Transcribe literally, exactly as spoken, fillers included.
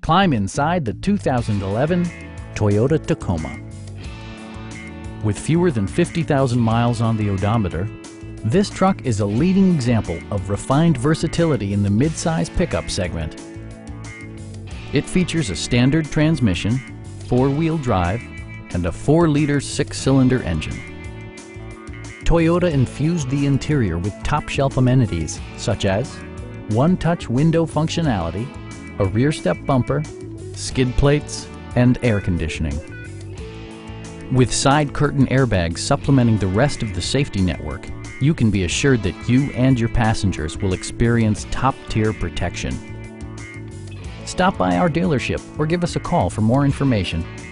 Climb inside the two thousand eleven Toyota Tacoma. With fewer than fifty thousand miles on the odometer, this truck is a leading example of refined versatility in the midsize pickup segment. It features a standard transmission, four-wheel drive, and a four liter six-cylinder engine. Toyota infused the interior with top-shelf amenities such as one-touch window functionality, a rear step bumper, skid plates, and air conditioning. With side curtain airbags supplementing the rest of the safety network, you can be assured that you and your passengers will experience top-tier protection. Stop by our dealership or give us a call for more information.